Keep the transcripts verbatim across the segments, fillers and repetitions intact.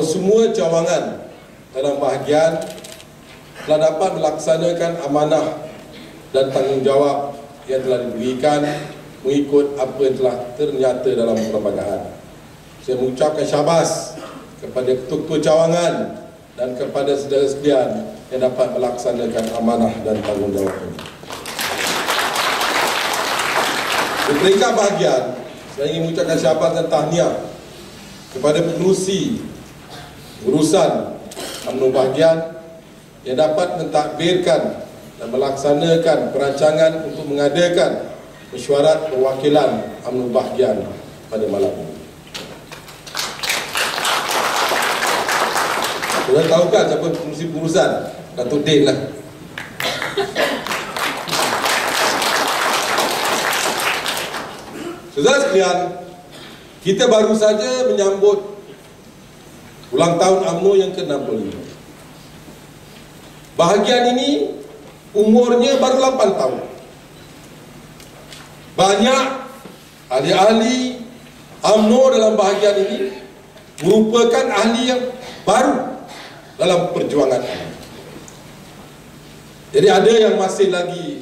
semua cawangan dalam bahagian telah dapat melaksanakan amanah dan tanggungjawab yang telah diberikan mengikut apa yang telah ternyata dalam perlembagaan. Saya mengucapkan syabas kepada ketua-ketua cawangan dan kepada saudara sekalian yang dapat melaksanakan amanah dan tanggungjawab ini. Di peringkat bahagian, saya ingin mengucapkan syabas dan tahniah kepada pengerusi urusan UMNO bahagian yang dapat mentadbirkan dan melaksanakan perancangan untuk mengadakan mesyuarat perwakilan UMNO bahagian pada malam ini. Sudah tahu kan siapa pengerusi pengurusan? Datuk Din lah. Saudara sekalian, kita baru saja menyambut ulang tahun UMNO yang ke enam puluh lima. Bahagian ini umurnya baru lapan tahun. Banyak ahli-ahli UMNO dalam bahagian ini merupakan ahli yang baru dalam perjuangan ini. Jadi ada yang masih lagi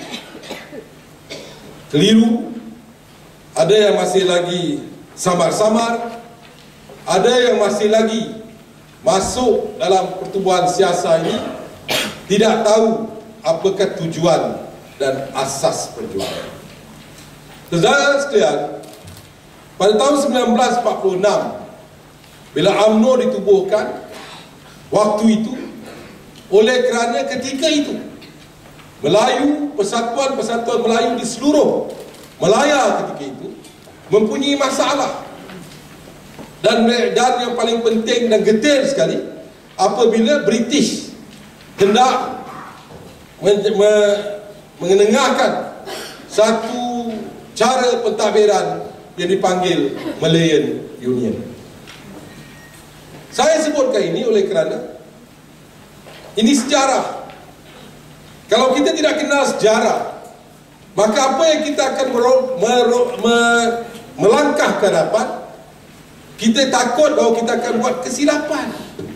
keliru, ada yang masih lagi samar-samar, ada yang masih lagi masuk dalam pertubuhan siasa ini tidak tahu apakah tujuan dan asas perjuangan. Saudara sekalian, pada tahun seribu sembilan ratus empat puluh enam bila UMNO ditubuhkan, waktu itu oleh kerana ketika itu Melayu, persatuan-persatuan Melayu di seluruh Melaya ketika itu mempunyai masalah. Dan, dan yang paling penting dan getir sekali, apabila British hendak mengenengahkan satu cara pentadbiran yang dipanggil Malayan Union. Saya sebutkan ini oleh kerana ini sejarah. Kalau kita tidak kenal sejarah, maka apa yang kita akan mero, mero, me, melangkah ke hadapan, kita takut bahawa kita akan buat kesilapan.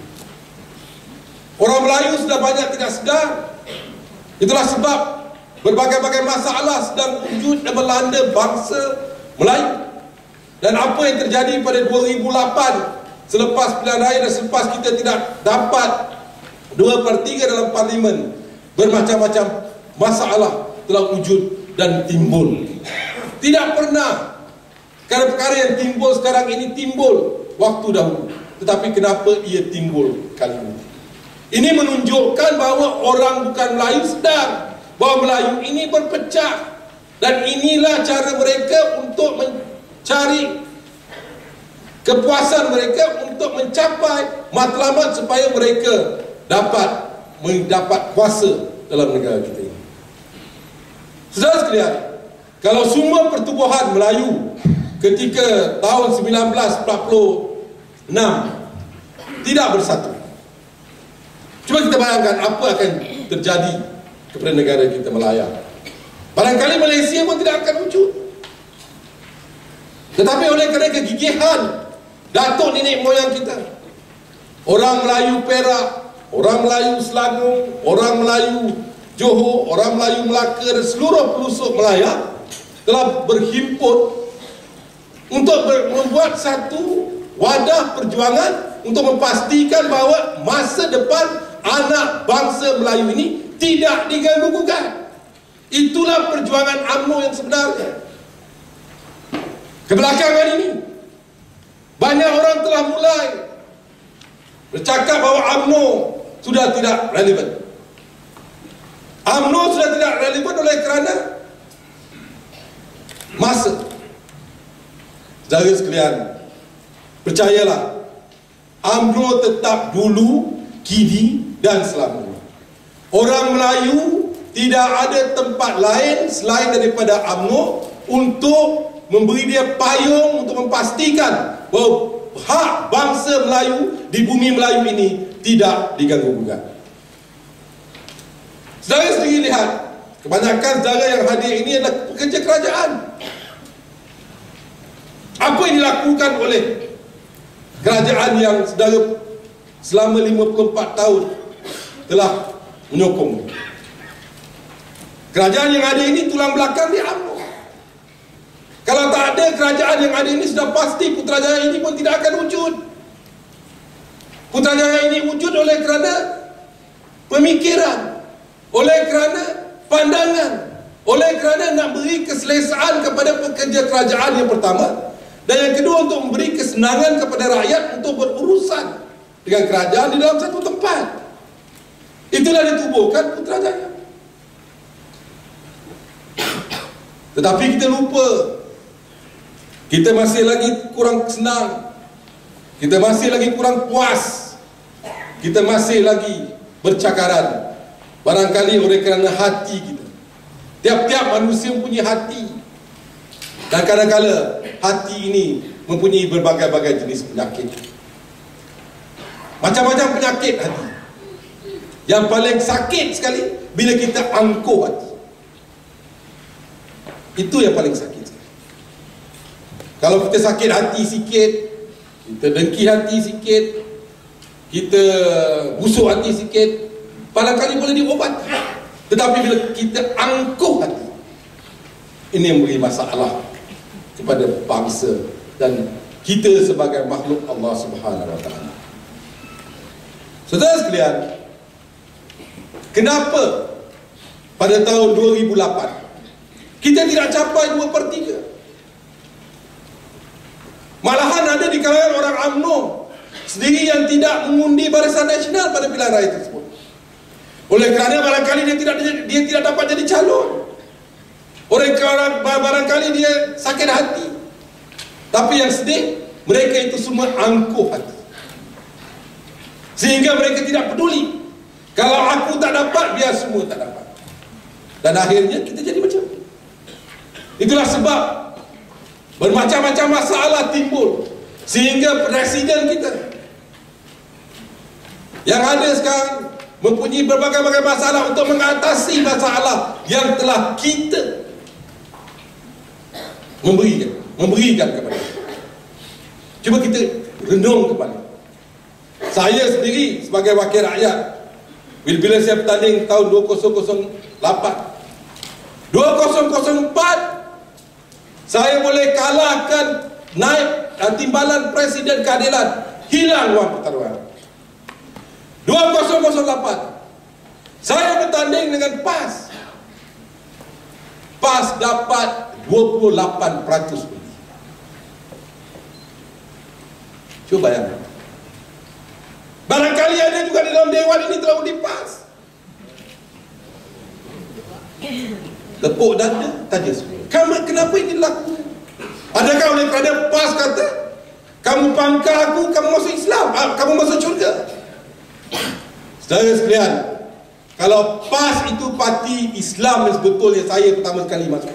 Orang Melayu sudah banyak tidak sedar. Itulah sebab berbagai-bagai masalah sedang wujud dan melanda bangsa Melayu. Dan apa yang terjadi pada dua ribu lapan selepas pilihan raya dan selepas kita tidak dapat dua per tiga dalam parlimen, bermacam-macam masalah telah wujud dan timbul. Tidak pernah perkara-perkara yang timbul sekarang ini timbul waktu dahulu, tetapi kenapa ia timbul kali ini? Ini menunjukkan bahawa orang bukan Melayu sedar bahawa Melayu ini berpecah, dan inilah cara mereka untuk mencari kepuasan mereka untuk mencapai matlamat supaya mereka dapat mendapat kuasa dalam negara kita ini. Saudara sekalian, kalau semua pertubuhan Melayu ketika tahun seribu sembilan ratus empat puluh enam tidak bersatu, cuba kita bayangkan apa akan terjadi kepada negara kita Melaya. Barangkali Malaysia pun tidak akan wujud. Tetapi oleh kerana kegigihan datuk nenek moyang kita, orang Melayu Perak, orang Melayu Selangor, orang Melayu Johor, orang Melayu Melaka dan seluruh pelosok Melaya telah berhimpun untuk membuat satu wadah perjuangan untuk memastikan bahawa masa depan anak bangsa Melayu ini tidak diganggu-gugat. Itulah perjuangan UMNO yang sebenarnya. Kebelakangan ini banyak orang telah mulai bercakap bahawa UMNO sudah tidak relevan. UMNO sudah tidak relevan oleh kerana masa. Saudara sekalian, percayalah, UMNO tetap dulu, kini dan selamanya. Orang Melayu tidak ada tempat lain selain daripada UMNO untuk memberi dia payung untuk memastikan bahawa hak bangsa Melayu di bumi Melayu ini tidak diganggu-gugat. Saudara sendiri lihat, kebanyakan saudara yang hadir ini adalah pekerja kerajaan. Apa yang dilakukan oleh kerajaan yang saudara selama lima puluh empat tahun telah menyokong. Kerajaan yang ada ini tulang belakang dia U M N O. Kalau tak ada kerajaan yang ada ini, sudah pasti Putrajaya ini pun tidak akan wujud. Putrajaya ini wujud oleh kerana pemikiran, oleh kerana pandangan, oleh kerana nak beri keselesaan kepada pekerja kerajaan yang pertama, dan yang kedua untuk memberi kesenangan kepada rakyat untuk berurusan dengan kerajaan di dalam satu tempat. Itulah ditubuhkan Putrajaya. Tetapi kita lupa, kita masih lagi kurang senang, kita masih lagi kurang puas, kita masih lagi bercakaran. Barangkali oleh kerana hati kita. Tiap-tiap manusia mempunyai hati, dan kadang-kadang hati ini mempunyai berbagai-bagai jenis penyakit. Macam-macam penyakit hati. Yang paling sakit sekali bila kita angkuh hati. Itu yang paling sakit sekali. Kalau kita sakit hati sikit, kita dengki hati sikit, kita busuk hati sikit, barangkali boleh diubati. Tetapi bila kita angkuh hati, ini yang beri masalah kepada bangsa dan kita sebagai makhluk Allah Subhanahu Wa Taala. Saudara sekalian, kenapa pada tahun dua ribu lapan kita tidak capai dua per tiga? Malahan ada di kalangan orang U M N O sendiri yang tidak mengundi Barisan Nasional pada pilihan raya tersebut. Oleh kerana barangkali dia tidak dia tidak dapat jadi calon. Oleh kerana barangkali dia sakit hati. Tapi yang sedih, mereka itu semua angkuh hati. Sehingga mereka tidak peduli. Kalau aku tak dapat, biar semua tak dapat. Dan akhirnya kita jadi macam itu. Itulah sebab bermacam-macam masalah timbul, sehingga presiden kita yang ada sekarang mempunyai berbagai-bagai masalah untuk mengatasi masalah yang telah kita memberikan, memberikan kepada kita. Cuba kita renung kembali. Saya sendiri sebagai wakil rakyat, bila saya bertanding tahun dua ribu lapan, dua ribu empat, saya boleh kalahkan naik timbalan Presiden Keadilan, hilang wang pertarungan. dua ribu lapan, saya bertanding dengan PAS. PAS dapat dua puluh lapan peratus. Cuba bayangkan. Barangkali ada juga di dalam dewan ini telah undi PAS. Tepuk dada, tanya semua. Kamu kenapa ini laku? Adakah oleh kerana PAS kata, kamu pangkal aku, kamu masuk Islam, kamu masuk syurga? Saudara sekalian, kalau PAS itu parti Islam yang sebetulnya saya pertama sekali masuk.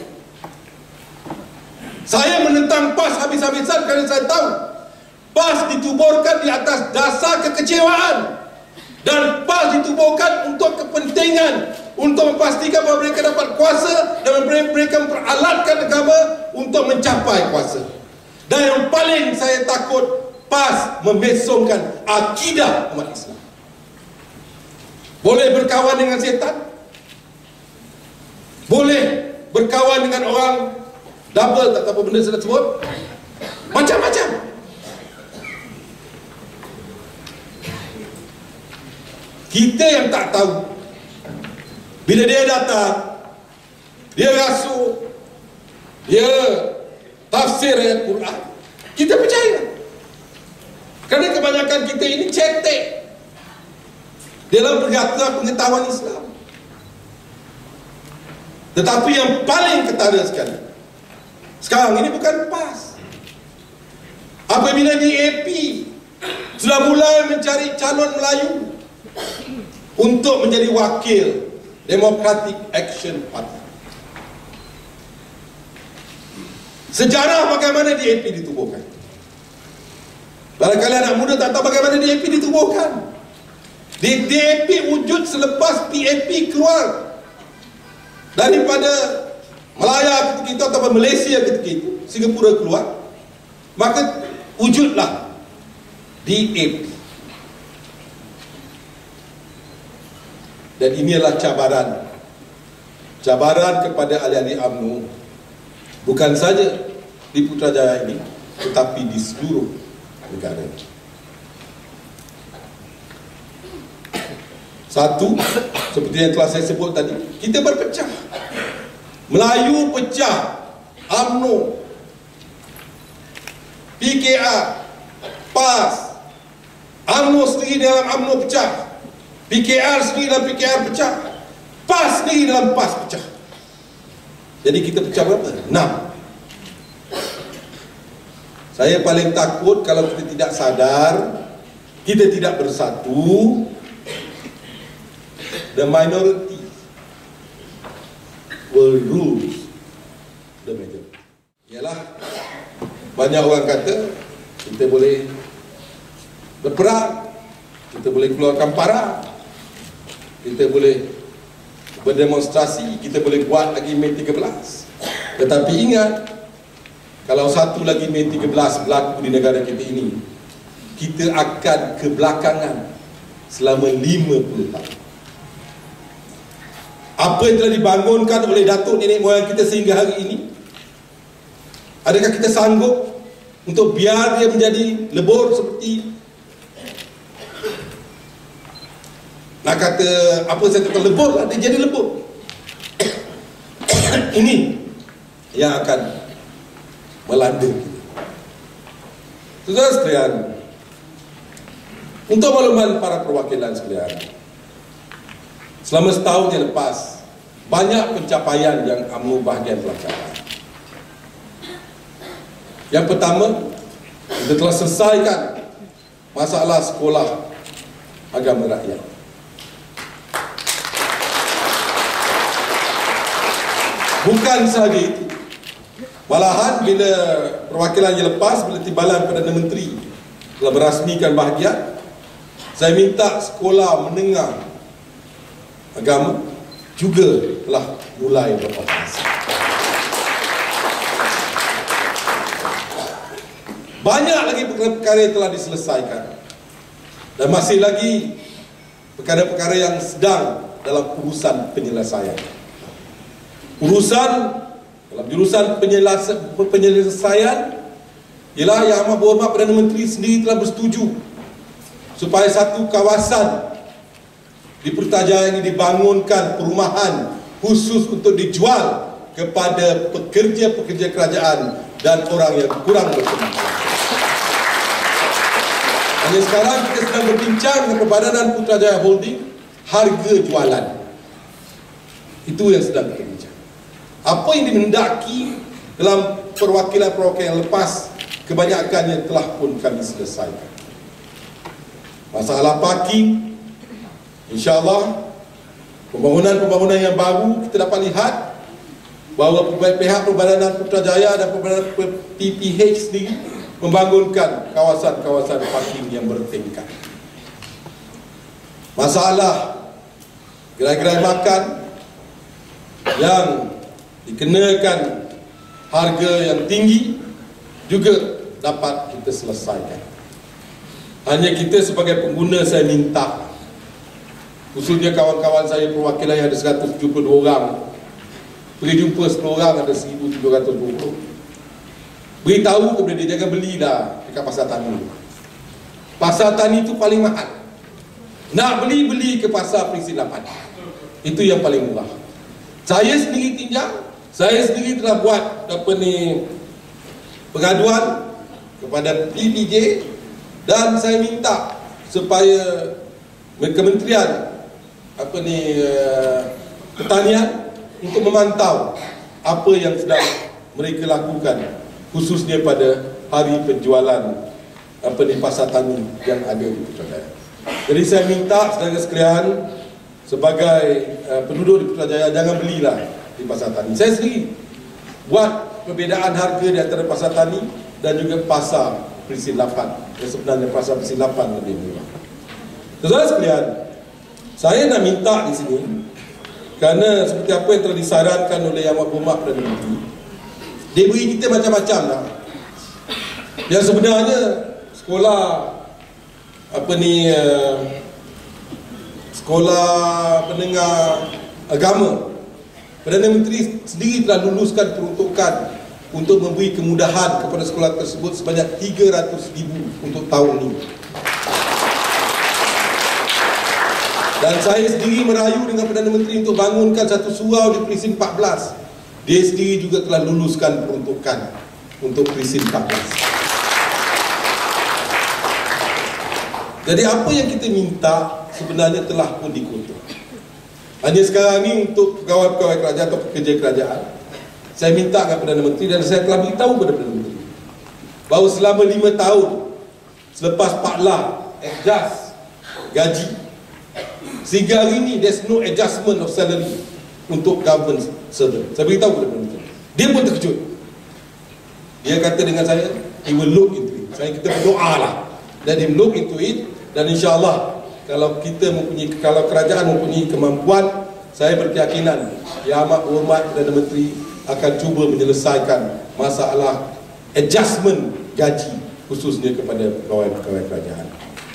Saya menentang PAS habis-habisan kerana saya tahu PAS ditubuhkan di atas dasar kekecewaan, dan PAS ditubuhkan untuk kepentingan, untuk memastikan bahawa mereka dapat kuasa dan mereka memperalatkan agama untuk mencapai kuasa. Dan yang paling saya takut, PAS memesongkan akidah umat Islam. Boleh berkawan dengan setan, boleh berkawan dengan orang double, tak tahu apa benda saya nak sebut, macam-macam. Kita yang tak tahu, bila dia datang, dia rasuk, dia tafsir ayat Quran, kita percaya. Kerana kebanyakan kita ini cetek dalam perkara pengetahuan Islam. Tetapi yang paling ketara sekali sekarang ini bukan PAS. Apabila D A P sudah mulai mencari calon Melayu untuk menjadi wakil Democratic Action Party. Sejarah bagaimana D A P ditubuhkan. Barangkali anak muda tak tahu bagaimana D A P ditubuhkan. D A P wujud selepas P A P keluar daripada Melaya ketika itu atau Malaysia ketika itu, Singapura keluar, maka wujudlah D A P. Dan ini adalah cabaran. Cabaran kepada ahli-ahli U M N O, bukan saja di Putrajaya ini, tetapi di seluruh negara. Satu, seperti yang telah saya sebut tadi, kita berpecah. Melayu pecah, U M N O, P K R, P A S, U M N O sendiri dalam U M N O pecah, P K R sendiri dalam P K R pecah, P A S sendiri dalam P A S pecah. Jadi kita pecah berapa? Enam. Saya paling takut kalau kita tidak sadar, kita tidak bersatu, the minority will rule the majority. Ialah, banyak orang kata kita boleh berperang, kita boleh keluarkan parang, kita boleh berdemonstrasi, kita boleh buat lagi Mei tiga belas. Tetapi ingat, kalau satu lagi Mei tiga belas berlaku di negara kita ini, kita akan kebelakangan selama lima puluh tahun. Apa yang telah dibangunkan oleh datuk nenek moyang kita sehingga hari ini, adakah kita sanggup untuk biar dia menjadi lebur seperti, nak kata apa saya kata lebur lah, dia jadi lebur. Ini yang akan melanda kita. Saudara sekalian, untuk makluman para perwakilan sekalian, selama setahun yang lepas, banyak pencapaian yang U M N O bahagian telah capai. Yang pertama, kita telah selesaikan masalah sekolah agama rakyat. Bukan sahaja itu, malahan bila perwakilan yang lepas, bila Timbalan Perdana Menteri telah merasmikan bahagian, saya minta sekolah menengah agama juga telah mulai beroperasi. Banyak lagi perkara-perkara yang telah diselesaikan, dan masih lagi perkara-perkara yang sedang dalam urusan penyelesaian. Urusan dalam jurusan penyelesaian ialah Yang Amat Berhormat Perdana Menteri sendiri telah bersetuju supaya satu kawasan di Putrajaya ini dibangunkan perumahan khusus untuk dijual kepada pekerja-pekerja kerajaan dan orang yang kurang berkemampuan. Hanya sekarang kita sedang berbincang dengan Perbadanan Putrajaya Holding harga jualan. Itu yang sedang kita bincang. Apa yang dihendaki dalam perwakilan-perwakilan yang lepas, kebanyakannya telah pun kami selesaikan. Masalah parking, insya-Allah pembangunan-pembangunan yang baru kita dapat lihat bahawa pihak Perbadanan Putrajaya dan Perbadanan P P H sendiri membangunkan kawasan-kawasan parking yang bertingkat. Masalah gerai-gerai makan yang dikenakan harga yang tinggi juga dapat kita selesaikan. Hanya kita sebagai pengguna, saya minta, khususnya kawan-kawan saya perwakilan yang ada seratus tujuh puluh dua orang, pergi jumpa sepuluh orang ada seribu tujuh ratus dua puluh, beritahu kepada dia jangan belilah dekat pasar tani. Pasar tani itu paling mahal. Nak beli, beli ke pasar Prinsip lapan. Itu yang paling murah. Saya sendiri tinjau, saya sendiri telah buat apa ni pengaduan kepada P P J, dan saya minta supaya Kementerian apa ni uh, Pertanian untuk memantau apa yang sedang mereka lakukan, khususnya pada hari penjualan apa ni pasar tani yang ada di Putrajaya. Jadi saya minta saudara sekalian, sebagai uh, penduduk di Putrajaya, jangan belilah di pasar tani. Saya sendiri buat perbezaan harga di antara pasar tani dan juga pasar Prinsip lapan. Yang sebenarnya pasar Prinsip lapan lebih murah. Saudara sekalian, saya nak minta di sini, kerana seperti apa yang telah disarankan oleh Yang Amat Berhormat Perdana Menteri, dia beri kita macam-macam lah. Yang sebenarnya sekolah apa ni uh, sekolah menengah agama, Perdana Menteri sendiri telah luluskan peruntukan untuk memberi kemudahan kepada sekolah tersebut sebanyak tiga ratus ribu untuk tahun ini. Dan saya sendiri merayu dengan Perdana Menteri untuk bangunkan satu surau di Presin empat belas. Dia sendiri juga telah luluskan peruntukan untuk Presin empat belas. Jadi apa yang kita minta sebenarnya telah pun dikutuk. Hanya sekarang ni untuk pegawai-pegawai kerajaan atau pekerja kerajaan, saya minta kepada Perdana Menteri, dan saya telah beritahu kepada Perdana Menteri bahawa selama lima tahun selepas Pak Lah adjust gaji, sehingga hari ini there's no adjustment of salary untuk government servant. Saya beritahu kepada Perdana Menteri. Dia pun terkejut. Dia kata dengan saya, he will look into it. Saya kita berdoa lah dan he will look into it, dan insyaAllah kalau kita mempunyai, kalau kerajaan mempunyai kemampuan, saya berkeyakinan Yang Amat Berhormat Perdana Menteri akan cuba menyelesaikan masalah adjustment gaji khususnya kepada pegawai-pegawai kerajaan.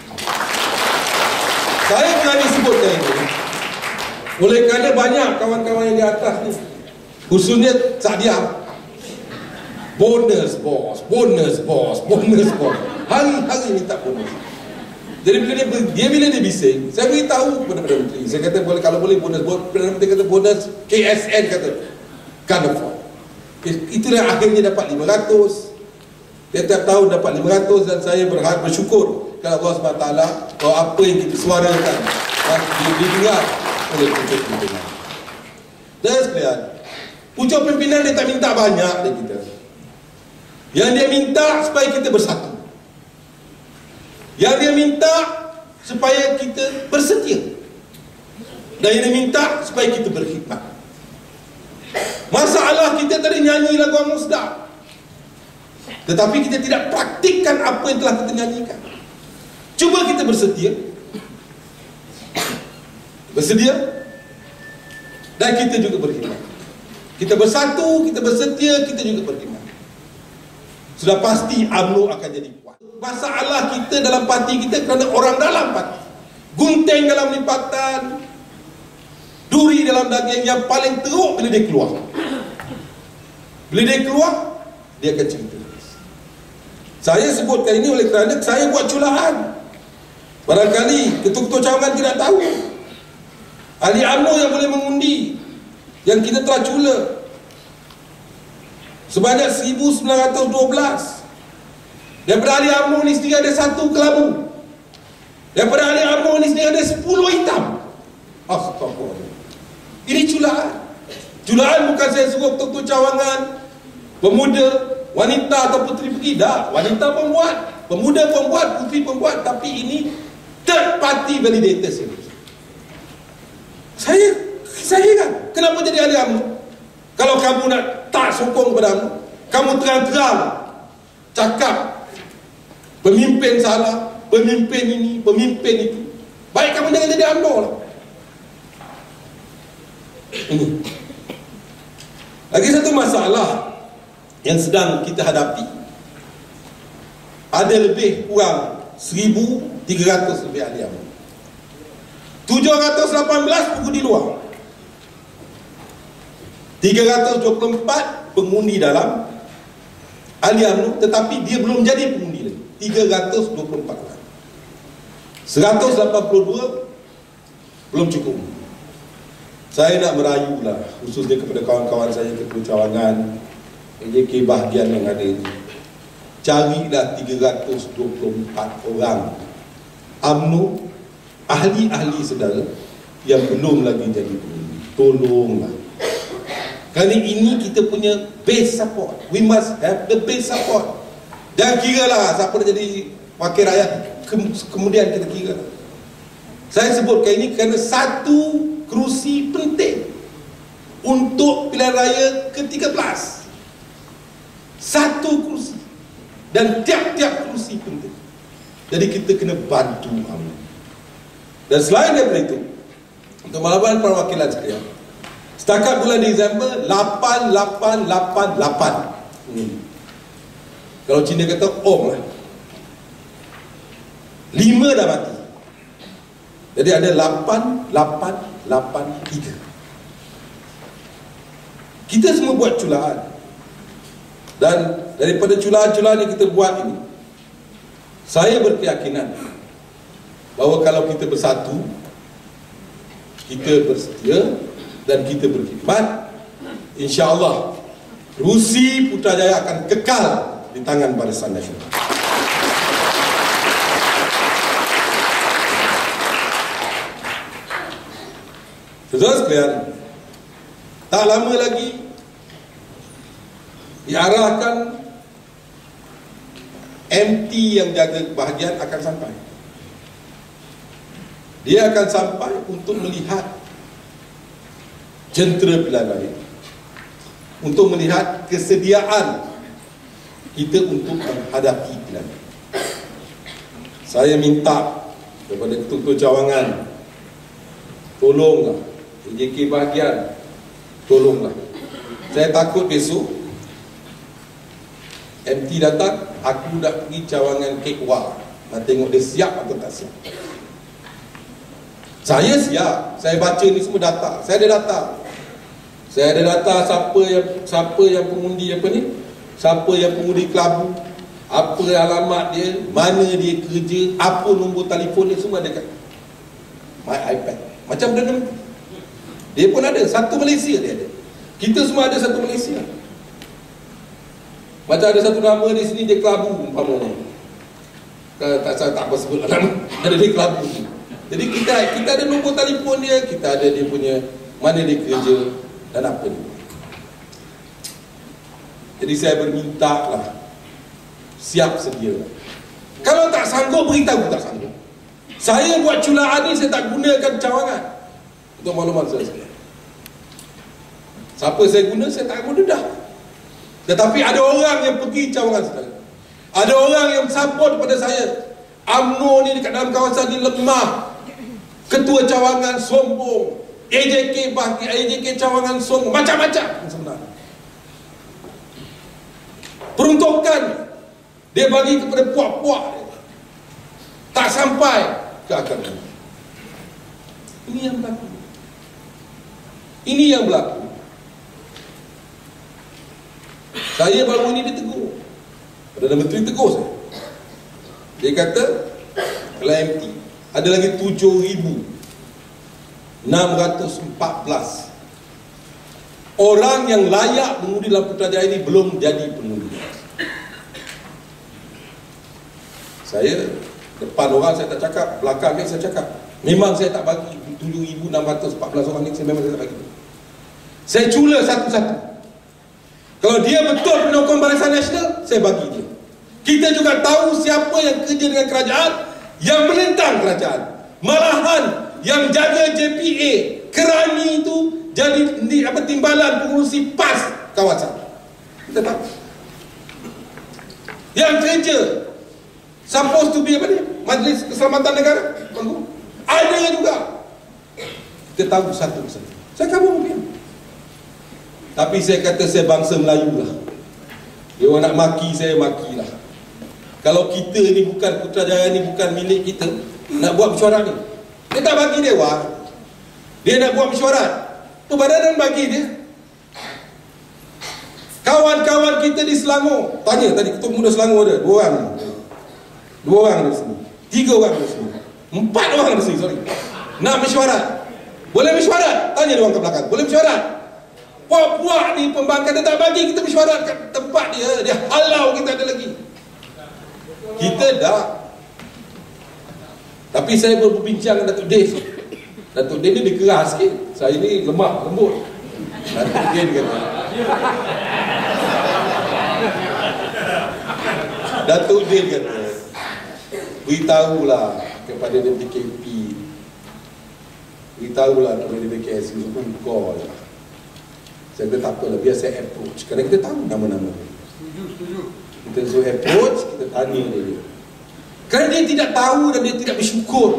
Saya berani sebutkan ini oleh kerana banyak kawan-kawan yang di atas ni, khususnya Sadiah, bonus bos, bonus bos, bonus bos, hari-hari minta bonus. Jadi bila dia, dia bila dia bising, saya beritahu kepada Perdana Menteri, saya kata boleh, kalau boleh bonus, Perdana Menteri kata bonus K S N, kata can't afford. Itulah akhirnya dapat lima ratus. Tiap-tiap tahun dapat lima ratus, dan saya berharap bersyukur kepada Allah subhanahu wa taala bahawa apa yang kita suarakan didengar oleh pucuk pimpinan. Dan sekalian, pucuk pimpinan dia tak minta banyak dari kita. Yang dia minta supaya kita bersatu. Yang dia minta supaya kita bersetia. Dan yang dia minta supaya kita berkhidmat. Masalah kita tadi nyanyi lagu Amus Sedap, tetapi kita tidak praktikkan apa yang telah kita nyanyikan. Cuba kita bersetia. Bersedia. Dan kita juga berkhidmat. Kita bersatu, kita bersetia, kita juga berkhidmat. Sudah pasti U M N O akan jadi kuat. Masalah kita dalam parti kita kerana orang dalam parti. Gunting dalam lipatan, duri dalam daging, yang paling teruk bila dia keluar. Bila dia keluar, dia akan cerita. Saya sebutkan ini oleh kerana saya buat culahan. Barangkali ketua-ketua cawangan tidak tahu. Ahli U M N O yang boleh mengundi, yang kita telah cula sebanyak seribu sembilan ratus dua belas. Daripada ahli U M N O ni sendiri ada satu kelabu. Daripada ahli U M N O ni sendiri ada sepuluh hitam. Astagfirullah. Ini culahan. Culahan bukan saya suruh ketua-ketua cawangan, pemuda, wanita atau puteri pergi. Tak, wanita pun buat, pemuda pun buat, puteri pun buat. Tapi ini third party validators ini. Saya saya kan, kenapa jadi ahli U M N O? Kalau kamu nak tak sokong kepada U M N O, kamu terang-terang cakap pemimpin salah, pemimpin ini, pemimpin itu, baik kamu jangan jadi U M N O lah. Ini lagi satu masalah yang sedang kita hadapi. Ada lebih kurang seribu tiga ratus lebih ahli U M N O. tujuh ratus lapan belas pengundi luar, tiga ratus dua puluh empat pengundi dalam ahli U M N O, tetapi dia belum jadi pengundi lagi. Tiga ratus dua puluh empat orang. Seratus lapan puluh dua belum cukup. Saya nak merayu lah, khususnya kepada kawan-kawan saya ketua cawangan A J K bahagian yang ada ini, carilah tiga ratus dua puluh empat orang U M N O, ahli-ahli saudara yang belum lagi jadi pengundi. Tolonglah. Kali ini kita punya base support. We must have the base support. Jangan kira lah siapa nak jadi wakil rakyat, kemudian kita kira. Saya sebutkan ini kerana satu kerusi penting untuk pilihan raya ke tiga belas. Satu kerusi. Dan tiap-tiap kerusi penting. Jadi kita kena bantu U M N O. Dan selain daripada itu, untuk malaman perwakilan sekalian, setakat bulan Disember lapan lapan lapan lapan. Hmm. Kalau Cina kata om lah. Lima dah mati. Jadi ada lapan, lapan, lapan, tiga. Kita semua buat culaan. Dan daripada culaan-culaan yang kita buat ini, saya berkeyakinan bahawa kalau kita bersatu, kita bersetia dan kita berkhidmat, insya-Allah Rusi Putrajaya akan kekal di tangan Barisan Nasional. Saudara sekalian, tak lama lagi diarahkan M T yang jaga kebahagiaan akan sampai. Dia akan sampai untuk melihat jentera pilihan raya, untuk melihat kesediaan kita untuk menghadapi pilihan. Saya minta kepada ketua-ketua cawangan, tolonglah A J K bahagian, tolonglah. Saya takut besok M T datang, aku dah pergi cawangan Kekwa, nak tengok dia siap atau tak siap. Saya siap. Saya baca ni semua data. Saya ada data. Saya ada data siapa yang siapa yang pengundi apa ni? Siapa yang pengundi Kelabu, apa alamat dia, mana dia kerja, apa nombor telefon dia, semua ada kat my iPad. Macam dia dia pun ada. Satu Malaysia dia ada. Kita semua ada satu Malaysia. Macam ada satu nama di sini, dia Kelabu umpamanya. Tak tak tak apa sebut nama. Ada dia Kelabu. Jadi kita kita ada nombor telefon dia, kita ada dia punya mana dia kerja dan apa dia. Jadi saya berminta lah, siap sedia. Kalau tak sanggup, beritahu tak sanggup. Saya buat culaan ni, saya tak gunakan cawangan. Untuk maklumat saya sekalian. Siapa saya guna, saya tak guna dah. Tetapi ada orang yang pergi cawangan sekali. Ada orang yang support kepada saya. U M N O ni dekat dalam kawasan ni lemah. Ketua cawangan sombong, A J K bagi A J K cawangan sombong, macam-macam sebenarnya. Peruntukan dia bagi kepada puak-puak dia, tak sampai ke akar ini. Ini yang berlaku. Ini yang berlaku. Saya baru ini ditegur. Perdana Menteri tegur saya. Dia kata kalau M T ada lagi tujuh ribu enam ratus empat belas orang yang layak mengundi dalam Putrajaya ini belum jadi pengundi. Saya depan orang saya tak cakap, belakang dia saya cakap. Memang saya tak bagi tujuh ribu enam ratus empat belas orang ni, saya memang saya tak bagi. Saya cula satu-satu. Kalau dia betul penyokong Barisan Nasional, saya bagi dia. Kita juga tahu siapa yang kerja dengan kerajaan, yang menentang kerajaan. Malahan yang jaga J P A, Kerani itu jadi ni, apa, timbalan pengurusi PAS kawasan. Kita tahu. Yang kerja supposed to be apa ni? Majlis Keselamatan Negara. Ada juga. Kita tahu satu-satu. Saya kamu mungkin. Tapi saya kata saya bangsa Melayu lah. Dia orang nak maki saya, makilah. Kalau kita ni bukan Putrajaya ni bukan milik kita, nak buat mesyuarat ni, dia tak bagi dewan. Dia nak buat mesyuarat, Perbadanan bagi dia. Kawan-kawan kita di Selangor, tanya tadi Ketua Pemuda Selangor ada dua orang. Dua orang di sini, tiga orang di sini, empat orang di sini, sorry. Nak mesyuarat. Boleh mesyuarat? Tanya dia orang ke belakang. Boleh mesyuarat? Puak-puak ni pembangkang dia tak bagi kita mesyuarat kat tempat dia. Dia halau kita ada lagi. Kita dah. Tapi saya berbincang dengan Datuk Dave. Datuk Dave ni dia keras sikit. Saya ni lemah, lembut. Datuk Dave kata, Datuk Dave kata, beritahulah kepada D P K P, beritahulah kepada D P K S U, call. Saya kata tak apalah, biar saya approach. Kerana kita tahu nama-nama. Setuju, setuju. Kita suruh approach, kita tanya dia. Kerana dia tidak tahu dan dia tidak bersyukur.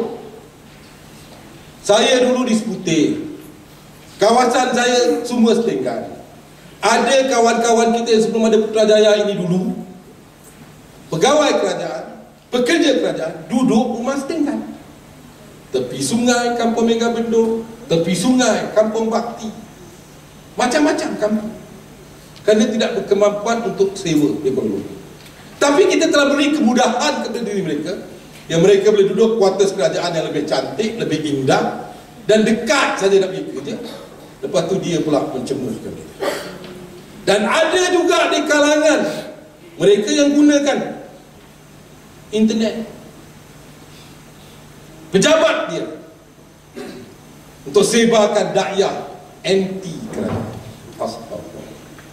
Saya dulu di Seputih, kawasan saya semua setinggan. Ada kawan-kawan kita yang sebelum ada Putrajaya ini dulu, pegawai kerajaan, pekerja kerajaan, duduk rumah setinggan. tepi sungai Kampung Megabendung, tepi sungai Kampung Bakti, macam-macam kampung, kerana tidak berkemampuan untuk sewa ekonomi. Tapi kita telah beri kemudahan kepada diri mereka, yang mereka boleh duduk kuartus kerajaan yang lebih cantik, lebih indah, dan dekat saja nak pergi kerja. Lepas tu dia pula mencemarkan dia. Dan ada juga di kalangan mereka yang gunakan internet, pejabat dia, untuk sebarkan dakwah anti kerajaan. Astagfirullah.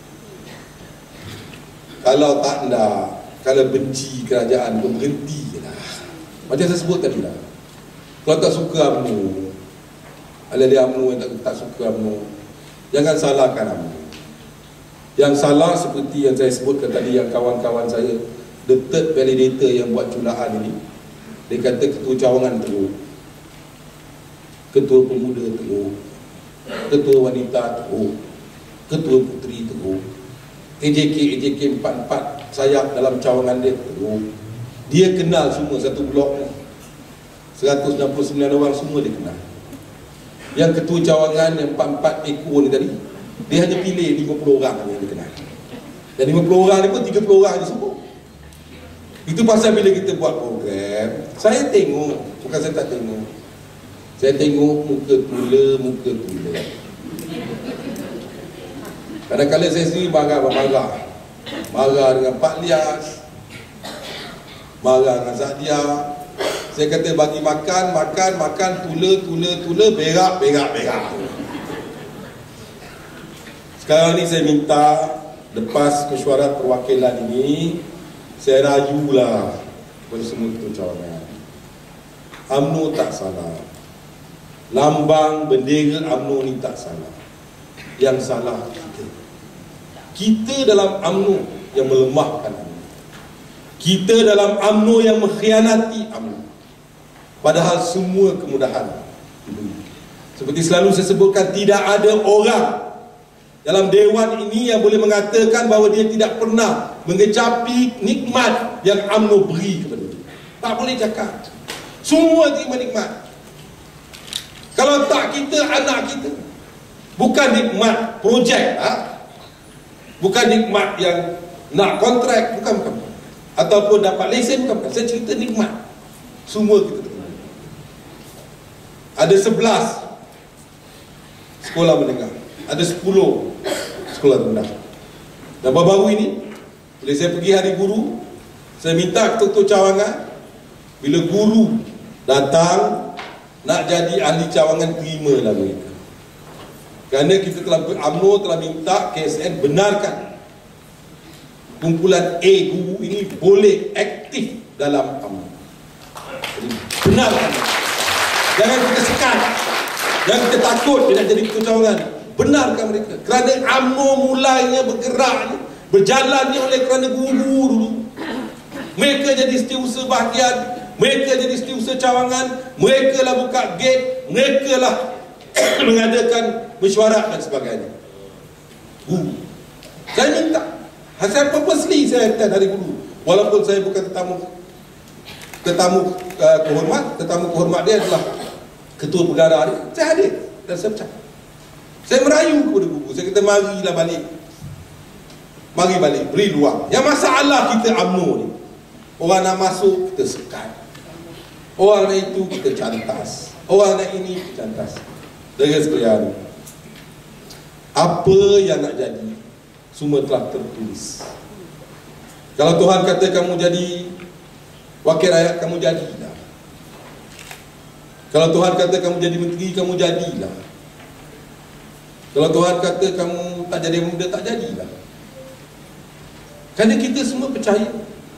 Kalau tak nak, kalau benci kerajaan, kau berhenti je lah. Macam saya sebut tadi lah, kalau tak suka UMNO, ada-ada UMNO yang tak, tak suka UMNO, jangan salahkan UMNO. Yang salah seperti yang saya sebutkan tadi, yang kawan-kawan saya, the third validator yang buat culaan ini, dia kata ketua cawangan teruk, ketua pemuda teruk, ketua wanita teruk, ketua puteri teruk, A J K A J K empat empat sayap dalam cawangan dia teruk. Dia kenal semua satu blok ni, seratus enam puluh sembilan orang semua dia kenal. Yang ketua cawangan yang empat empat ekor ni tadi, dia hanya pilih lima puluh orang yang dia kenal. Dan lima puluh orang ni pun tiga puluh orang je semua. Itu pasal bila kita buat program, saya tengok, bukan saya tak tengok, saya tengok muka tula, muka tula. Kadang-kadang saya sendiri marah-marah, marah dengan Pak Lias, marah dengan Zadia. Saya kata bagi makan, makan, makan, tula, tula, tula, berak, berak, berak. Sekarang ni saya minta, lepas mesyuarat perwakilan ini, saya rayulah kepada semua ketua cawangan, UMNO tak salah, lambang bendera UMNO ni tak salah. Yang salah kita, kita dalam UMNO yang melemahkan UMNO, kita dalam UMNO yang mengkhianati UMNO. Padahal semua kemudahan diberi. Seperti selalu saya sebutkan, tidak ada orang dalam dewan ini yang boleh mengatakan bahawa dia tidak pernah mengecapi nikmat yang UMNO beri kepada dia. Tak boleh cakap. Semua terima nikmat. Kalau tak, kita anak kita. Bukan nikmat projek, ha? Bukan nikmat yang nak kontrak, bukan, bukan. Ataupun dapat lesen, bukan, bukan. Saya cerita nikmat. Semua kita terima. Ada sebelas sekolah menengah, ada sepuluh sekolah rendah. Dan baru-baru ini, bila saya pergi hari guru, saya minta ketua cawangan, bila guru datang nak jadi ahli cawangan, terimalah mereka. Kerana kita telah, UMNO telah minta K S N benarkan kumpulan A guru ini boleh aktif dalam UMNO. Jadi benarkan. Jangan kita sekat, jangan kita takut dia nak jadi ketua cawangan. Benarkan mereka. Kerana UMNO mulainya bergerak ni, berjalan ni oleh kerana guru-guru dulu. Mereka jadi setiausaha bahagian, mereka jadi setiausaha cawangan, mereka lah buka gate, mereka lah mengadakan mesyuarat dan sebagainya. Guru. Saya minta, saya purposely saya attend hari guru, walaupun saya bukan tetamu tetamu uh, kehormat. Tetamu kehormat dia adalah ketua pegara dia. Saya hadir dan saya bercakap, saya merayu kepada guru. Saya kata marilah balik, mari balik, beri ruang. Yang masalah kita UMNO ni, orang nak masuk kita sekat, orang nak itu kita cantas, orang nak ini kita cantas. Dengan sekalian, apa yang nak jadi semua telah tertulis. Kalau Tuhan kata kamu jadi wakil rakyat, kamu jadilah. Kalau Tuhan kata kamu jadi menteri, kamu jadilah. Kalau Tuhan kata kamu tak jadi muda, tak jadilah. Kerana kita semua percaya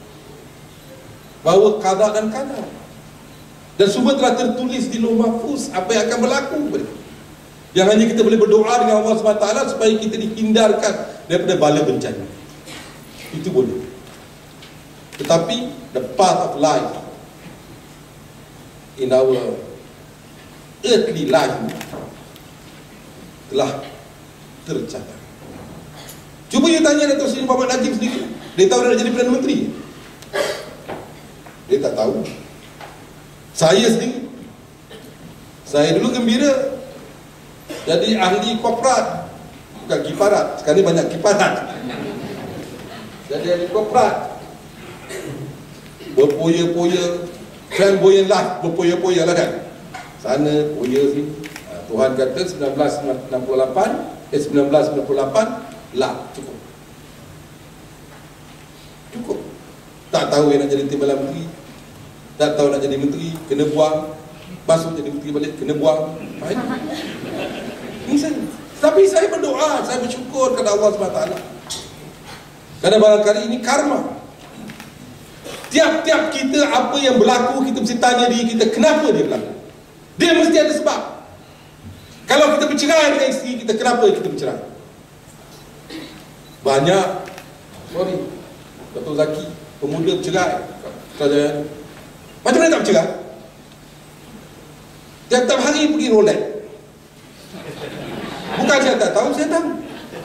bahawa qada dan qadar, dan semua telah tertulis di Lauh Mahfuz apa yang akan berlaku kepada kita. Yang hanya kita boleh berdoa dengan Allah subhanahu wa taala supaya kita dihindarkan daripada bala bencana. Itu boleh. Tetapi the path of life in our earthly life telah tercatat. Cuba you tanya Dato' Seri Muhammad Najib sendiri, dia tahu dia nak jadi Perdana Menteri? Dia tak tahu. Saya sendiri, Saya dulu gembira jadi ahli korporat, bukan kiparat. Sekarang ni banyak kiparat. Jadi ahli korporat, berpoya-poya, flamboyant lah, berpoya-poya lah kan. Sana poya sini. Tuhan kata sembilan belas enam puluh lapan, eh sembilan belas sembilan puluh lapan lah, cukup. Cukup. Tak tahu yang nak jadi timbalan menteri, tak tahu nak jadi menteri, kena buang. Masuk jadi menteri balik, kena buang. Baik. Ini saya. Tapi saya berdoa, saya bersyukur kepada Allah subhanahu wa taala. Kerana barangkali ini karma. Tiap-tiap kita apa yang berlaku, kita mesti tanya diri kita, kenapa dia berlaku? Dia mesti ada sebab. Kalau kita bercerai dengan isteri kita, kenapa kita bercerai? Banyak, sorry, Dato' Zaki, pemuda bercerai. Macam mana tak bercerai? Tiap-tiap hari pergi Rolex. Bukan saya tak tahu, saya tahu.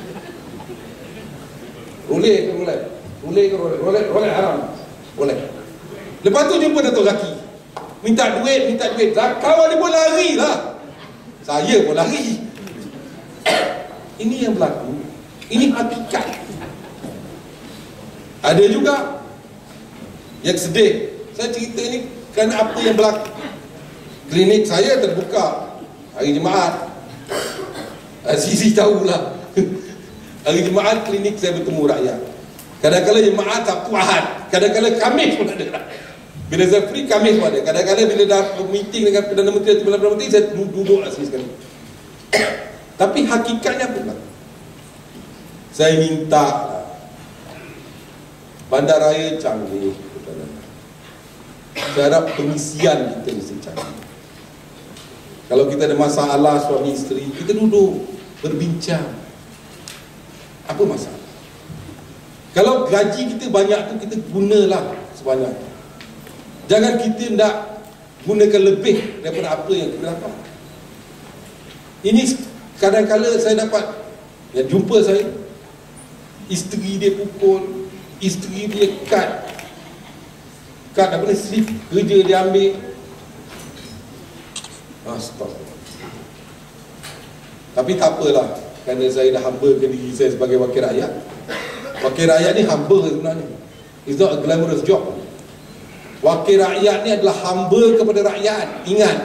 Rolex ke Rolex? Rolex ke Rolex? Rolex, Rolex haram. Rolex. Lepas tu jumpa Dato' Zaki, minta duit, minta duit. Kawan dia pun lari lah. Saya pun lari. Ini yang berlaku. Ini hakikat. Ada juga yang sedih. Saya cerita ni kerana apa yang berlaku. Klinik saya terbuka hari Jumaat. Sisi tahulah. Hari Jumaat klinik saya bertemu rakyat. Kadang-kadang Jumaat Sabtu Ahad, kadang-kadang Khamis pun ada. Bila saya free, Khamis pun ada. Kadang-kadang bila dah meeting dengan Perdana Menteri atau Perdana Menteri, saya duduk asli sekali. Tapi hakikatnya apa? Saya minta bandaraya canggih. Saya harap pengisian kita mesti canggih. Kalau kita ada masalah suami isteri, kita duduk berbincang. Apa masalah? Kalau gaji kita banyak tu, kita gunalah sebanyak. Jangan kita nak gunakan lebih daripada apa yang kita dapat. Ini kadang-kadang saya dapat, ya, jumpa saya, isteri dia pukul, isteri dia cut cut apa ni, slip kerja dia ambil. Astagfirullah. Tapi tak apalah, kerana saya dah hambakan diri saya sebagai wakil rakyat. Wakil rakyat ni hamba sebenarnya. It's not a glamorous job. Wakil rakyat ni adalah hamba kepada rakyat. Ingat,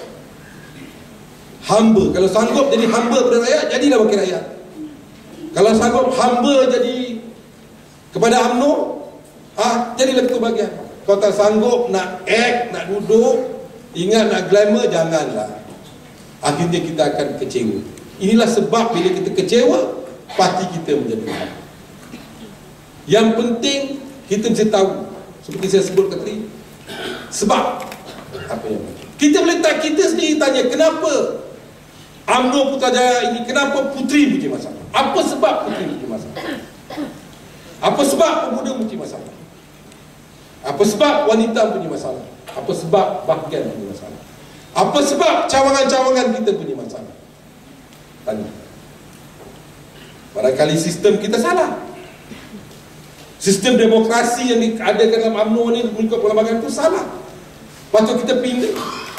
hamba. Kalau sanggup jadi hamba kepada rakyat, jadilah wakil rakyat. Kalau sanggup hamba jadi kepada U M N O, ah, jadilah ketua bahagian. Kalau tak sanggup nak act, nak duduk, ingat nak glamour, janganlah. Akhirnya kita akan kecewa. Inilah sebab bila kita kecewa, parti kita menjadi mahal. Yang penting kita mesti tahu, seperti saya sebut tadi, sebab apa yang kita boleh tak, kita sendiri tanya, kenapa U M N O Putrajaya ini, kenapa puteri punya masalah? Apa sebab puteri punya masalah? Apa sebab pemuda punya masalah? Apa sebab wanita punya masalah? Apa sebab bahagian punya masalah? Apa sebab cawangan-cawangan kita punya masalah? Tanya. Barangkali sistem kita salah. Sistem demokrasi yang ada dalam U M N O ni, mengikut perlembagaan itu salah. Patut kita pilih.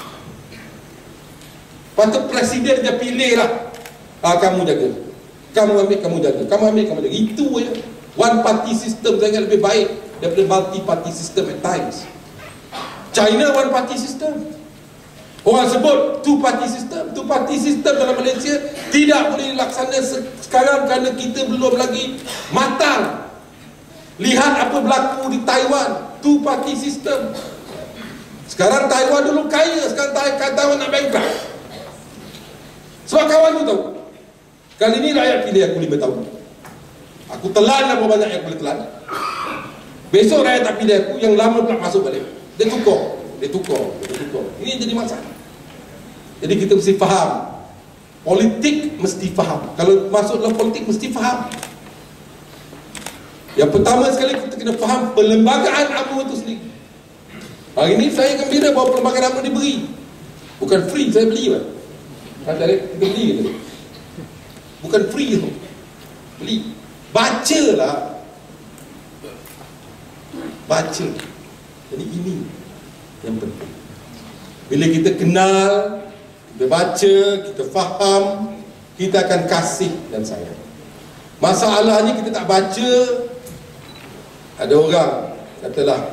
Patut presiden dia pilih lah. Ah, kamu jaga, kamu ambil, kamu jaga, kamu ambil, kamu jaga. Itu je. One party system sangat lebih baik daripada multi party system at times. China one party system. Orang sebut two party system. Two party system dalam Malaysia tidak boleh dilaksanakan sekarang kerana kita belum lagi matang. Lihat apa berlaku di Taiwan, two party system. Sekarang Taiwan dulu kaya, sekarang Taiwan nak bankrupt. Sebab kawan tu tahu, kali ni rakyat pilih aku lima tahun. Aku telan lah berapa banyak yang boleh telan. Besok rakyat tak pilih aku, yang lama pula masuk balik. Dia tukar, dia tukar, dia tukar. Ini jadi masalah. Jadi kita mesti faham. Politik mesti faham. Kalau masuk dalam politik mesti faham. Yang pertama sekali kita kena faham perlembagaan U M N O itu sendiri. Hari ini saya gembira bahawa perlembagaan U M N O diberi. Bukan free, saya beli kan. Kan kita beli gitu. Bukan free tu. Beli. Bacalah. Baca. Jadi ini yang penting. Bila kita kenal, kita kita baca, kita faham, kita akan kasih dan sayang. Masalahnya kita tak baca. Ada orang katalah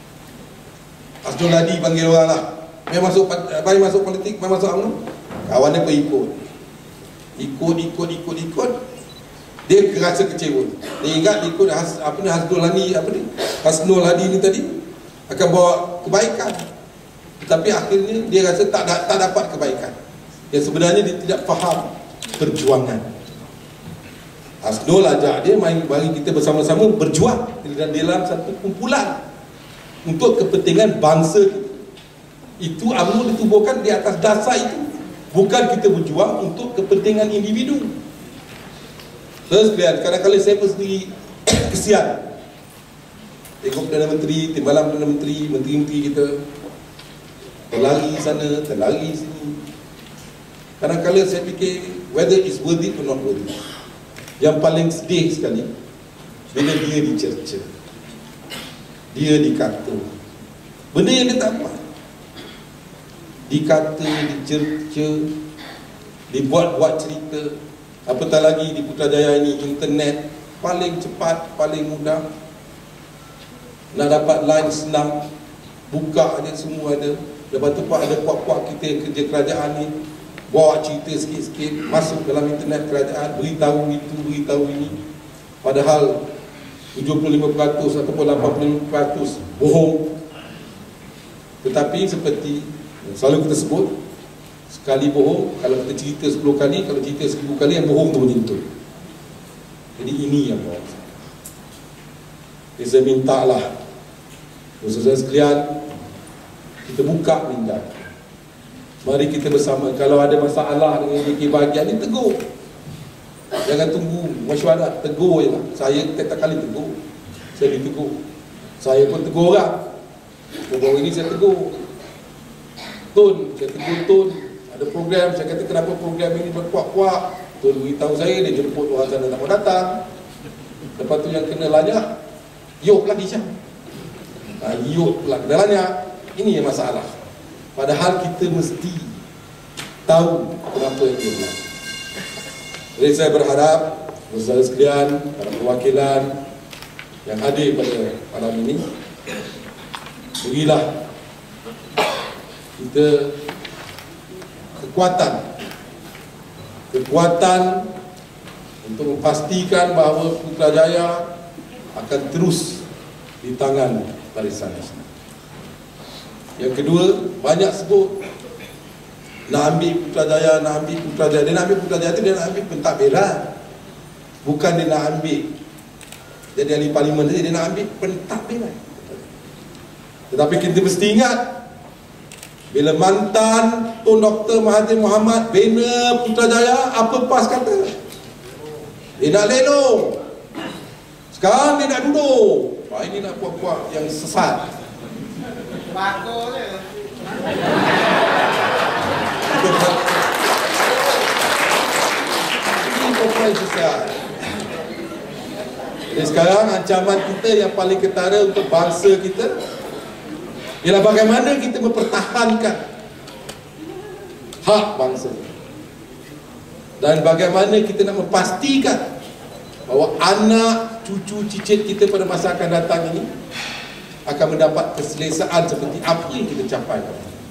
Asdul Hadi panggil orang lah, mai masuk mai masuk politik, mai masuk U M N O, kawan dia pun ikut. Ikut ikut ikut ikut. Dia rasa kecewa. Dia ingat ikut has, apa ni Hasdul Hadi apa ni? Hasnul Hadi ni tadi akan bawa kebaikan. Tetapi akhirnya dia rasa tak tak dapat kebaikan. Yang sebenarnya dia tidak faham perjuangan. Hasnul ajak dia main bagi kita bersama-sama berjuang dalam satu kumpulan untuk kepentingan bangsa kita. Itu U M N O ditubuhkan di atas dasar itu. Bukan kita berjuang untuk kepentingan individu. Terus lihat, kadang-kadang saya pun sendiri kesian tengok Perdana Menteri, timbalan Perdana Menteri, menteri-menteri kita terlari sana, terlari sini. Kadang-kadang saya fikir whether it's worth it or not worth it. Yang paling sedih sekali bila dia dicerca, dia dikata benda yang dia tak buat, dikata, dicerca, dibuat-buat cerita. Apatah lagi di Putrajaya ini internet paling cepat, paling mudah, nak dapat line senang, buka aja semua ada. Lepas tu ada puak-puak kita yang kerja kerajaan ni bawa cerita sikit-sikit masuk dalam internet kerajaan, beritahu itu, beritahu ini. Padahal tujuh puluh lima peratus ataupun lapan puluh lima peratus bohong. Tetapi seperti selalu kita sebut, sekali bohong, kalau kita cerita sepuluh kali, kalau cerita seribu kali, yang bohong tu menyentuh. Jadi ini yang bohong. Jadi saya minta lah saudara sekalian, kita buka minda. Mari kita bersama, kalau ada masalah dengan fikir bahagian ni, tegur. Jangan tunggu mesyuarat, tegur je lah. Saya kata kali tegur, saya ditegur. Saya pun tegur orang. Baru ini saya tegur Tun, saya tegur Tun, ada program, saya kata kenapa program ini berkuak-kuak. Tun beritahu saya, dia jemput orang sana tak mau datang. Lepas tu yang kena lanyak, Yok lagi Syah. Ha, Yok pula kena lanyak. Ini yang masalah. Padahal kita mesti tahu kenapa yang dia buat. Jadi saya berharap saudara sekalian, para perwakilan yang hadir pada malam ini, berilah kita kekuatan kekuatan untuk memastikan bahawa Putrajaya akan terus di tangan Barisan Nasional. Yang kedua, banyak sebut nak ambil Putrajaya, nak ambil Putrajaya. Dia nak ambil Putrajaya tu, dia nak ambil pentadbiran. Bukan dia nak ambil jadi ahli parlimen saja, dia nak ambil pentadbiran. Tetapi kita mesti ingat, bila mantan Tun Doktor Mahathir Mohamad bina Putrajaya, apa PAS kata? Dia nak lelong. Sekarang dia nak duduk. Wah, ini nak buat-buat yang sesat. Bagus je. Ini bukan sesat. Jadi sekarang ancaman kita yang paling ketara untuk bangsa kita ialah bagaimana kita mempertahankan hak bangsa dan bagaimana kita nak memastikan bahawa anak cucu cicit kita pada masa akan datang ini akan mendapat keselesaan seperti apa yang kita capai.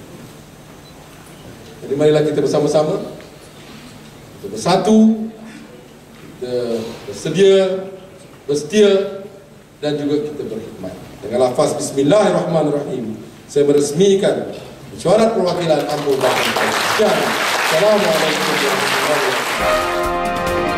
Jadi marilah kita bersama-sama, kita bersatu, kita bersedia, bersetia dan juga kita berkhidmat. Dengan lafaz Bismillahirrahmanirrahim, saya meresmikan mesyuarat perwakilan Ambon Batam. Assalamualaikum warahmatullahi wabarakatuh.